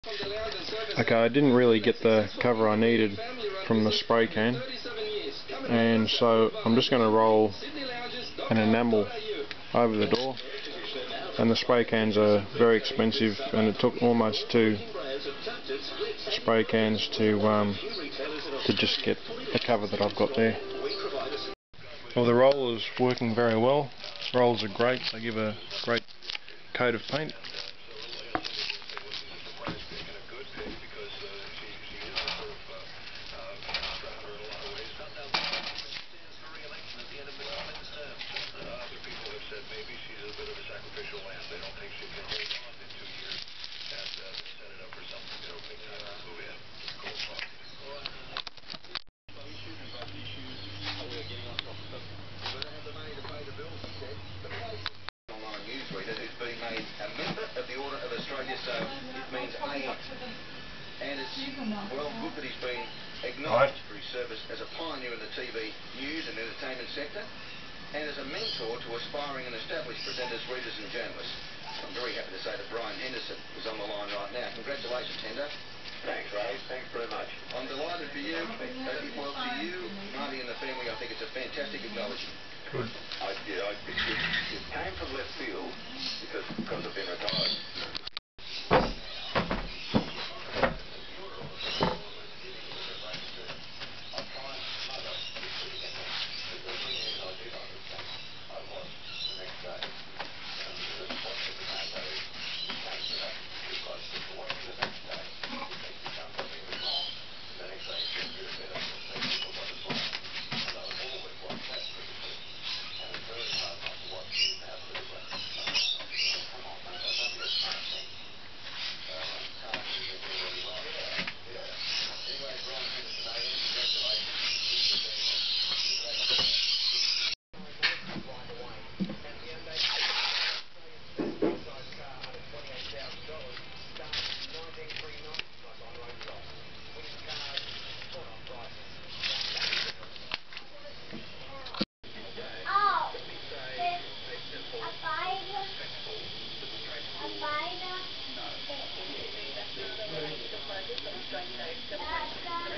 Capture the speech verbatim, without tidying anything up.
Okay, I didn't really get the cover I needed from the spray can, and so I'm just going to roll an enamel over the door. And the spray cans are very expensive, and it took almost two spray cans to um, to just get the cover that I've got there. Well, the roller is working very well. Rollers are great, they give a great coat of paint. So it means A M. And it's well good that he's been acknowledged for his service as a pioneer in the T V news and entertainment sector, and as a mentor to aspiring and established presenters, readers and journalists. I'm very happy to say that Brian Henderson is on the line right now. Congratulations, Hendo. Thanks, Ray. Thanks very much. I'm delighted for you. Well, to you, Marty and the family, I think it's a fantastic acknowledgement. Good. I, yeah, I, it, it, it came from left field because, because I've been retired. That's